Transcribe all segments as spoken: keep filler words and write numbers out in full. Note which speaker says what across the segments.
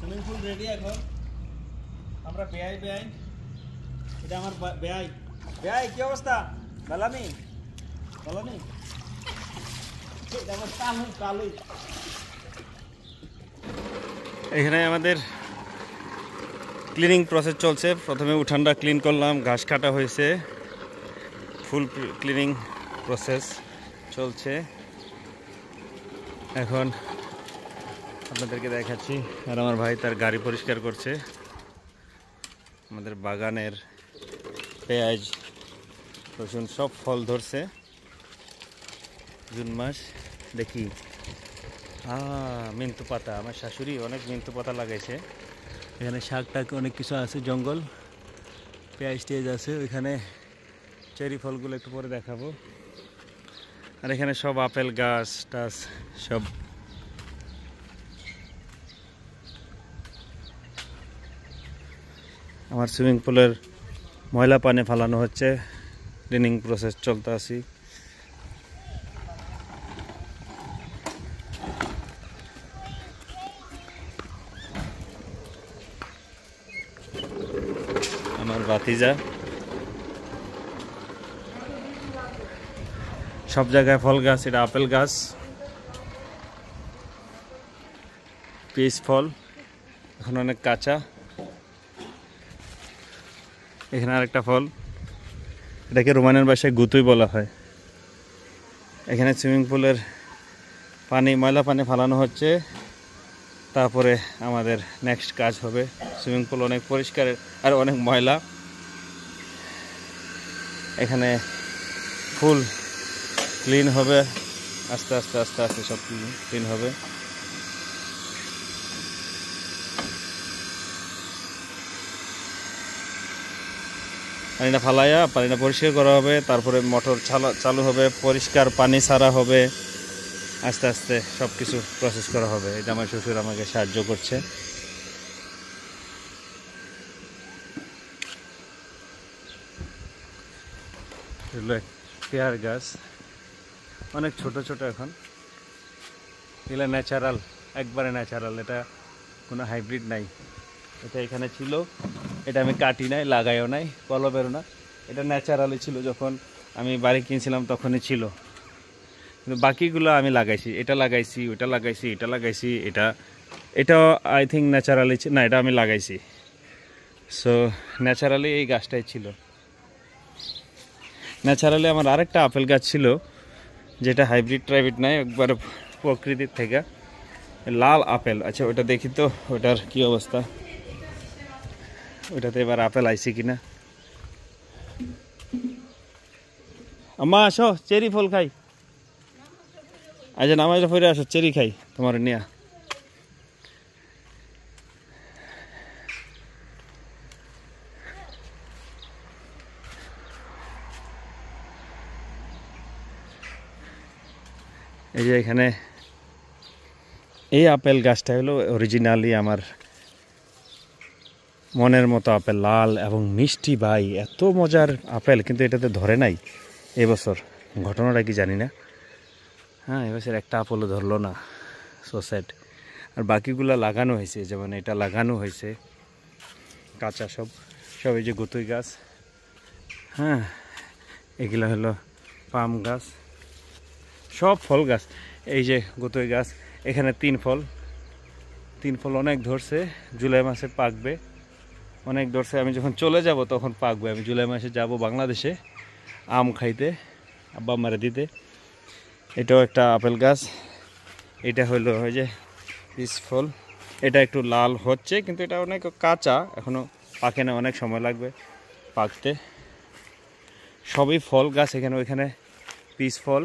Speaker 1: Swimming pool ready এখন আমরা বেয়াই বেয়াই এটা আমার বেয়াই বেয়াই কি অবস্থা ভালো নেই ভালো নেই এখানে আমাদের ক্লিনিং প্রসেস চলছে। প্রথমে উঠানটা ক্লিন করলাম, ঘাস কাটা হয়েছে, ফুল ক্লিনিং প্রসেস চলছে। এখন আপনাদেরকে দেখাচ্ছি। আর আমার ভাই তার গাড়ি পরিষ্কার করছে। আমাদের বাগানের পেঁয়াজ রসুন সব ফল ধরছে। জুন মাস দেখি আহ মিন্তু পাতা, আমার শাশুড়ি অনেক মিন্তু পাতা লাগাইছে। এখানে শাক টাক অনেক কিছু আছে, জঙ্গল, পেঁয়াজ টেয়াজ আছে। ওইখানে চেরি ফলগুলো একটু পরে দেখাবো। আর এখানে সব আপেল গাছ টাছ সব। আমার সুইমিং পুলের ময়লা পানি ফালানো হচ্ছে, ক্লিনিং প্রসেস চলতে আছে। আমার ভাতিজা সব জায়গায় ফল গাছ, এটা আপেল গাছ, পিস ফল এখন অনেক কাঁচা। এখানে আরেকটা ফল, এটাকে রোমানের ভাষায় গুতুই বলা হয়। এখানে সুইমিং পুলের পানি ময়লা পানি ফালানো হচ্ছে, তারপরে আমাদের নেক্সট কাজ হবে। সুইমিং পুল অনেক পরিষ্কার আর অনেক ময়লা। এখানে ফুল ক্লিন হবে, আস্তে আস্তে আস্তে আস্তে সব ক্লিন হবে। পানিটা ফালাইয়া পানিটা পরিষ্কার করা হবে, তারপরে মোটর চালু হবে, পরিষ্কার পানি ছাড়া হবে, আস্তে আস্তে সব কিছু প্রসেস করা হবে। এটা আমার শ্বশুর আমাকে সাহায্য করছে। পেয়ার গাছ অনেক ছোট ছোট এখন, এগুলো ন্যাচারাল, একবারে ন্যাচারাল, এটা কোনো হাইব্রিড নাই। এটা এখানে ছিল, এটা আমি কাটি নাই, লাগাইও নাই, কলবেরও না, এটা ন্যাচারালি ছিল। যখন আমি বাড়ি কিনছিলাম তখনই ছিল, কিন্তু বাকিগুলো আমি লাগাইছি। এটা লাগাইছি, ওটা লাগাইছি, এটা লাগাইছি, এটা এটাও আই থিঙ্ক ন্যাচারালি না, এটা আমি লাগাইছি। সো ন্যাচারালি এই গাছটাই ছিল। ন্যাচারালি আমার আরেকটা আপেল গাছ ছিল, যেটা হাইব্রিড টাইব্রিড নাই, একবার প্রকৃতির থেকে লাল আপেল। আচ্ছা ওটা দেখি তো, ওটার কি অবস্থা, ওটাতে এবার আপেল আইছে কিনা। আম্মা আসো, চেরি ফল খাই। আচ্ছা নামাজটা পড়ে আসো, চেরি খাই তোমার নিয়া। এই যে এখানে এই আপেল গাছটা হলো অরিজিনালি আমার মনের মতো আপেল, লাল এবং মিষ্টি। ভাই এত মজার আপেল, কিন্তু এটাতে ধরে নাই এবছর, ঘটনাটা কি জানি না। হ্যাঁ এবছর একটা আপেলও ধরলো না, সো স্যাড। আর বাকিগুলো লাগানো হয়েছে, যেমন এটা লাগানো হয়েছে কাঁচা সব সব এই যে গুতুই গাছ, হ্যাঁ এগুলো হলো পাম গাছ, সব ফল গাছ। এই যে গুতুই গাছ, এখানে তিন ফল, তিন ফল অনেক ধরছে, জুলাই মাসে পাকবে, অনেক ধরছে। আমি যখন চলে যাব তখন পাকবে। আমি জুলাই মাসে যাব বাংলাদেশে আম খাইতে, আব্বা মারে দিতে। এটাও একটা আপেল গাছ, এটা হলো ওই যে পিস ফল, এটা একটু লাল হচ্ছে, কিন্তু এটা অনেক কাঁচা, এখনও পাকে না, অনেক সময় লাগবে পাকতে। সবই ফল গাছ এখানে। ওইখানে পিস ফল,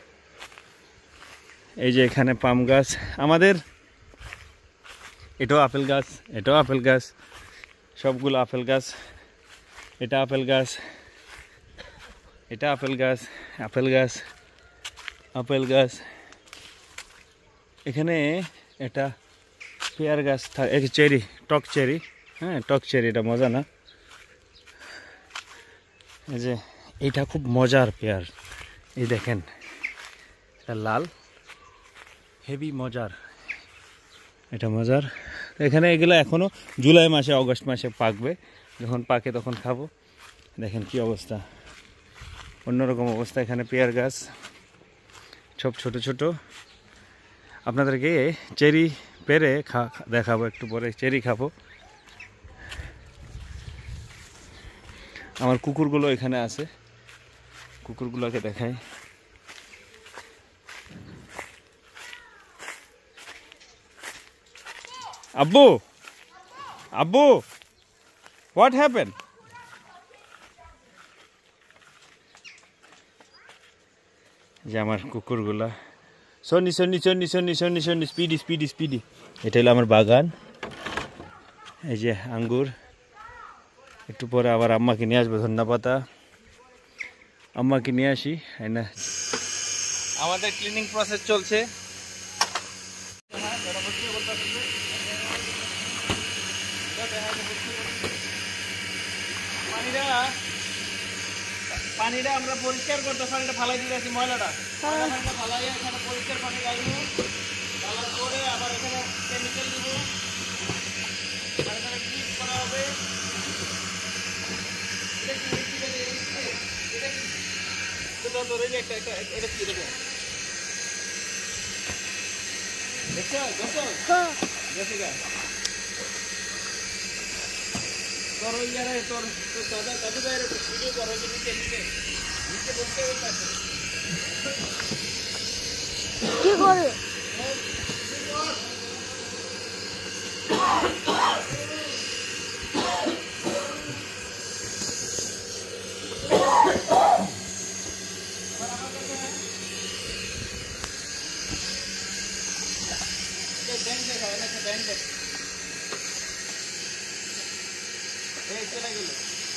Speaker 1: এই যে এখানে পাম গাছ আমাদের, এটাও আপেল গাছ, এটাও আপেল গাছ, সবগুলো আপেল গাছ। এটা আপেল গাছ, এটা আপেল গাছ, আপেল গাছ, আপেল গাছ। এখানে এটা পেয়ার গাছ, চেরি, টক চেরি, হ্যাঁ টক চেরি, এটা মজা না। এই যে এইটা খুব মজার পেয়ার, এই দেখেন এটা লাল, হেভি মজার। এটা মজার। এখানে এগুলো এখনও জুলাই মাসে অগস্ট মাসে পাকবে, যখন পাকে তখন খাবো। দেখেন কি অবস্থা, অন্যরকম অবস্থা। এখানে পেয়ার গাছ সব ছোট ছোট। আপনাদেরকে চেরি পেরে খা দেখাবো একটু পরে, চেরি খাবো। আমার কুকুরগুলো এখানে আছে, কুকুরগুলোকে দেখাই। আব্বু আব্বু হোয়াট হ্যাপেন? যে আমার কুকুরগুলা, Sunny Sunny Sunny Sunny Sunny Sunny Speedy Speedy Speedy. এটা হলো আমার বাগান, এই যে আঙ্গুর। একটু পরে আবার আম্মাকে নিয়ে আসবো, ধন্যপাতা আম্মাকে নিয়ে আসি। না, আমাদের ক্লিনিং প্রসেস চলছে। পানিটা পানিটা আমরা পরিষ্কার করতে, পানিটা ফালাই দিয়েছি, ময়লাটা ফালাই এখানে পরিষ্কার পানি গাইবো, গালার পরে আবার এখানে কেমিক্যাল দিব, এখানে ট্রিট করা হবে। এটা কি এটা কি এটা ধরে যে একটা একটা এটা কি দেখো, দেখছো দেখছো হ্যাঁ জেসিকা তোর ওই যারা তোর তোর দাদা দাদু ভাইয়ের ভিডিও করো, যে নিচে নিচে নিচে বসতে বলতে কি করে ব্যাংক দেখা হয় না, ব্যাংক দেখ এই চলে গেল।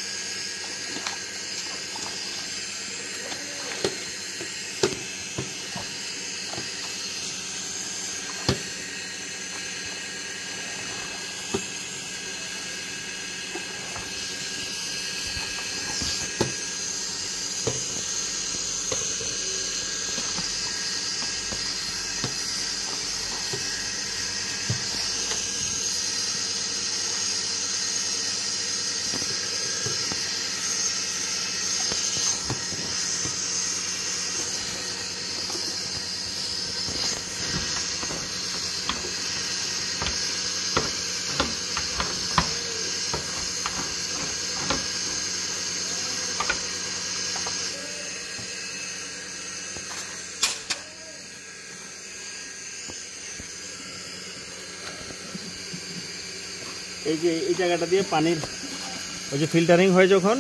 Speaker 1: এই যে এই জায়গাটা দিয়ে পানির ওই যে ফিল্টারিং হয় যখন,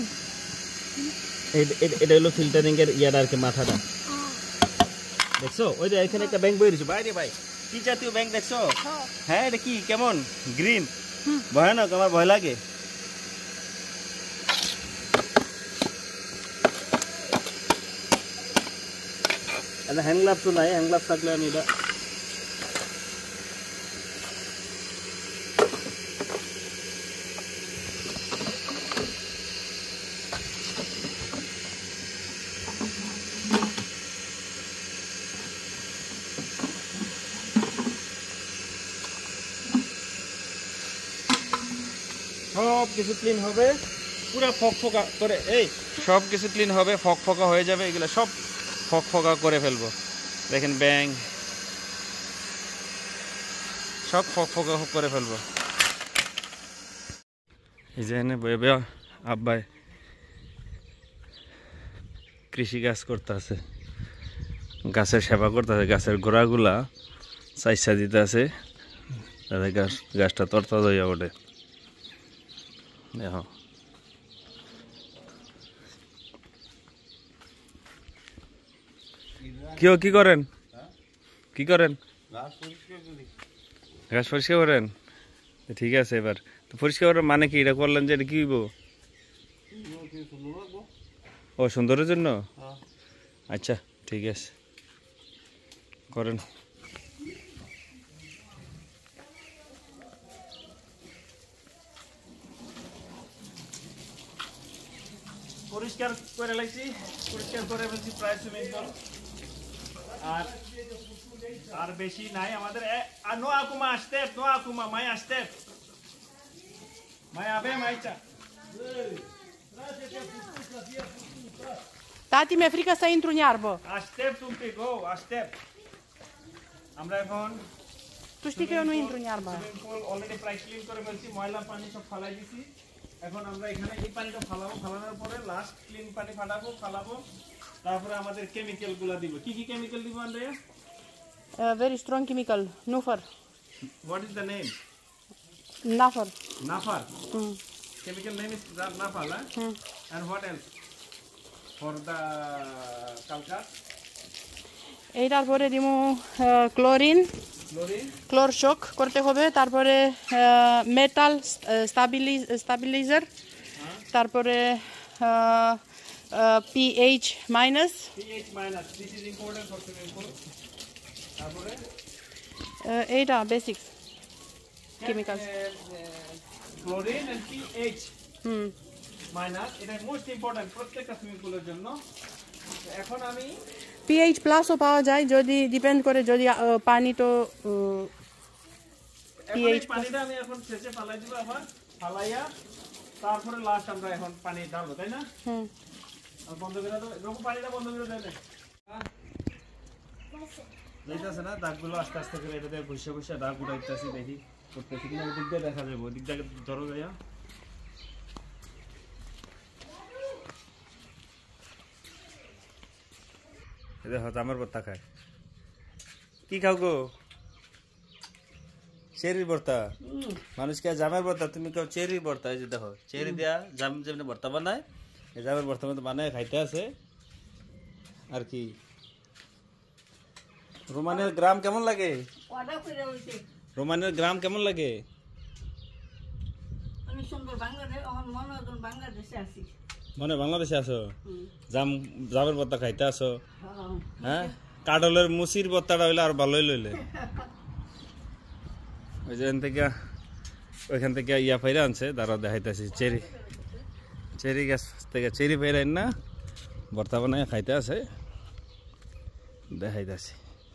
Speaker 1: এটা হলো ফিল্টারিং এর ইয়ার আর কি, মাথাটা দেখছো? ওই যে এখানে একটা ব্যাংক বই রয়েছে বাইরে ভাই, কি জাতীয় ব্যাংক দেখছো? হ্যাঁ এটা কি কেমন গ্রিন, ভয়ানক, আমার ভয় লাগে। হ্যান্ড গ্লাভস তো নাই, হ্যান্ড গ্লাভস থাকলে আমি এটা সব কিছু ক্লিন হবে, পুরো ফকফকা করে, এই সব কিছু ক্লিন হবে, ফকফকা হয়ে যাবে, এগুলো সব ফকফকা করে ফেলবো। দেখেন ব্যাং সব ফকফকা করে ফেলবো। এই যে এনে বয়ে বয়ে আব্বাই কৃষি কাজ করতে আছে, গাছের সেবা করতে আছে, গাছের গোড়াগুলা চাইসা দিতে আছে, তাতে গাছ গাছটা তরতাজা হইয়া ওঠে। দেখো কেউ কি করেন, কি করেন? ঘাস পরিষ্কার করেন, ঠিক আছে। এবার তো পরিষ্কার করার মানে কি, এটা করলেন যে এটা কি হইব? ও সুন্দরের জন্য, আচ্ছা ঠিক আছে করেন। পরিষ্কার করে লাগছি, পরিষ্কার করে ফেলছি প্রায় সুইমিং পুল। আর আর বেশি নাই আমাদের নো আকুমা স্টেপ নো আকুমা মাই স্টেপ মাই আবে মাইটা
Speaker 2: Tati, mi-e frică să intru în iarbă.
Speaker 1: Aștept un pic, go, aștept. আমরা এখন
Speaker 2: Tu știi că eu nu intru în iarbă.
Speaker 1: Already প্রায় ক্লিন করে ফেলছি, ময়লা পানি সব ফালাই দিছি। এখন আমরা এখানে এই পানিটা ফালাবো, ফালানোর পরে লাস্ট ক্লিন পানি ফাটাবো, ফালাবো। তারপরে আমাদের কেমিক্যাল গুলা দিব। কি কি কেমিক্যাল দিব Andrea?
Speaker 2: Uh, very strong chemical, Nuffer.
Speaker 1: What is the name?
Speaker 2: Nafar.
Speaker 1: Nafar.
Speaker 2: Mm.
Speaker 1: Chemical name is Nafar, huh?
Speaker 2: Mm.
Speaker 1: And what else? For the Kalkat?
Speaker 2: এই তারপরে দিমু ক্লোরিন
Speaker 1: Chlorine?
Speaker 2: ক্লোর শক করতে হবে, তারপরে মেটাল স্টাবিলাইজার, তারপরে pH minus.
Speaker 1: PH minus, this is important for swimming pool. তারপরে
Speaker 2: এইটা basics chemicals.
Speaker 1: Chlorine and pH
Speaker 2: hmm
Speaker 1: minus, এটা মোস্ট ইম্পর্টেন্ট প্রত্যেকটা সুইমিং পুলের জন্য। এখন আমি
Speaker 2: পিএইচ প্লাসও পাওয়া যায়, যদি ডিপেন্ড করে যদি পানি তো
Speaker 1: পিএইচ পানিটা আমি এখন শেষে ফালাই দিব, আবার ফালাইয়া তারপরে লাস্ট আমরা এখন পানি ঢালবো, তাই না?
Speaker 2: হুম
Speaker 1: আর বন্ধ করে দাও, এরকম পানিটা বন্ধ করে দেন। দেখতেছে না দাগগুলো আস্তে আস্তে করে এটাতে বসে বসে দাগ উঠাইতেছি, দেখি করতেছি কিনা, ওই দিক দিয়ে দেখা যাবে, ওই দিক দিয়ে ধরো যাইয়া। দেখো জামের ভর্তা খায়। কি খাও গো? চেরির ভর্তা। মানুষকে জামের ভর্তা, তুমি খাও চেরির ভর্তা। এই যে দেখো চেরি দেয়া জাম যেমনি ভর্তা বানায়, এই জামের ভর্তা মতো বানায় খাইতে আছে আর কি। রোমানের গ্রাম কেমন লাগে? রোমানের গ্রাম কেমন লাগে? মনে বাংলাদেশে আছো? জাম জামের ভর্তা খাইতে আছো? হ্যাঁ, কাডলের মুসির ভর্তাটা হইলে আর ভালোই লইলে। ওই যে থেকে ওইখান থেকে ইয়া ফাইরা আনছে, দাঁড়া দেখাইতেছি চেরি, চেরি গাছ থেকে চেরি ফাইরা না ভর্তা বানায় খাইতে আছে, দেখাইতেছি।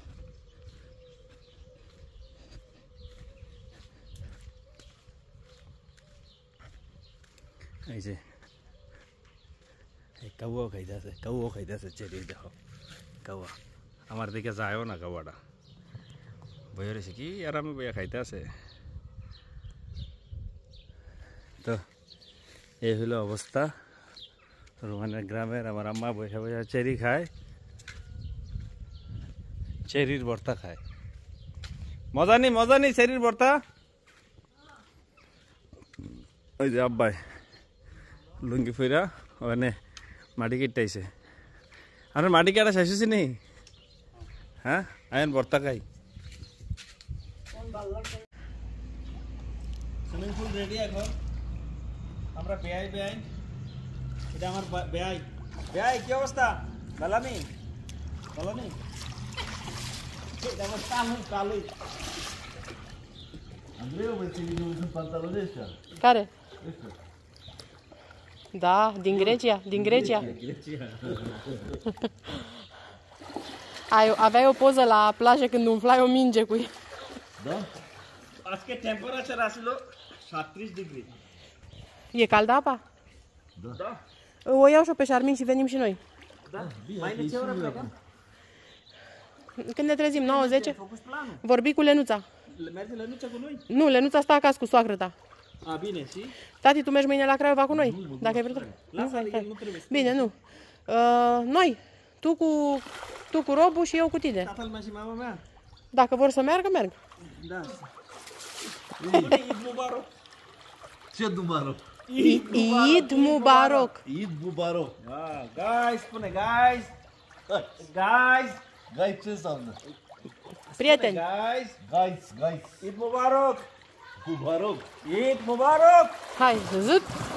Speaker 1: এই যে কাউয়াও খাইতেছে, কাউয়াও খাইতেছে চেরি, দেখো কাউয়া আমার দিকে যায়ও না, কাউয়াটা বইয়ে রয়েছে কি আর আমি বইয়া খাইতে আছে। তো এই হলো অবস্থা রোমানের গ্রামের। আমার আম্মা বসে বসে চেরি খায়, চেরির ভর্তা খায়। মজা নি মজা নি চেরির ভর্তা। ওই যে আব্বাই লুঙ্গি ফিরা ওখানে মাটি কেটাইছে। আপনার মাটি কাটা শেষ হয়েছে নি? হ্যাঁ, আয়ন ভর্তা খাই। সুইমিং পুল রেডি এখন। আমরা বেয়াই বেয়াই, এটা আমার বেয়াই। বেয়াই কি অবস্থা? বালামি বালামি, এটা আমার Kalu Kalu.
Speaker 3: Andrei, mas você viu os pantalones ăștia?
Speaker 2: Care? Da, din Grecia, din Grecia. Ai, aveai o poză la plajă când umflai o minge cu ea.
Speaker 3: Da?
Speaker 1: আজকে টেম্পারেচার আসলো সাঁত্রিশ degree.
Speaker 2: E caldă apa?
Speaker 3: Da.
Speaker 1: Da.
Speaker 2: O iau și-o pe Șarmin și venim și noi.
Speaker 1: Da? Mai ne ce oră plecăm?
Speaker 2: Când ne trezim, nouă zece?
Speaker 1: Ai făcut planul?
Speaker 2: Vorbi cu Lenuța.
Speaker 1: Merge Lenuța cu noi?
Speaker 2: Nu, Lenuța stă acasă cu soacră ta.
Speaker 1: A, bine, și?
Speaker 2: Tati, tu mergi mâine la Craiova cu noi? Dacă ai vrut.
Speaker 1: Lasă, el nu trebuie.
Speaker 2: Bine, nu. Uh, noi. Tu cu, tu cu Robu și eu cu tine.
Speaker 1: Tatăl meu și mama mea?
Speaker 2: Dacă vor să meargă, merg.
Speaker 1: Da. Spune Eid Mubarak.
Speaker 3: Ce Mubarak?
Speaker 2: Eid Mubarak.
Speaker 3: Eid Mubarak.
Speaker 1: Ah, guys, spune guys. Guys.
Speaker 3: Guys, ce înseamnă?
Speaker 2: Prieteni.
Speaker 1: Guys.
Speaker 3: Guys, guys.
Speaker 1: Eid Mubarak.
Speaker 3: Mubarak.
Speaker 1: Eid Mubarak.
Speaker 2: Hai, zât.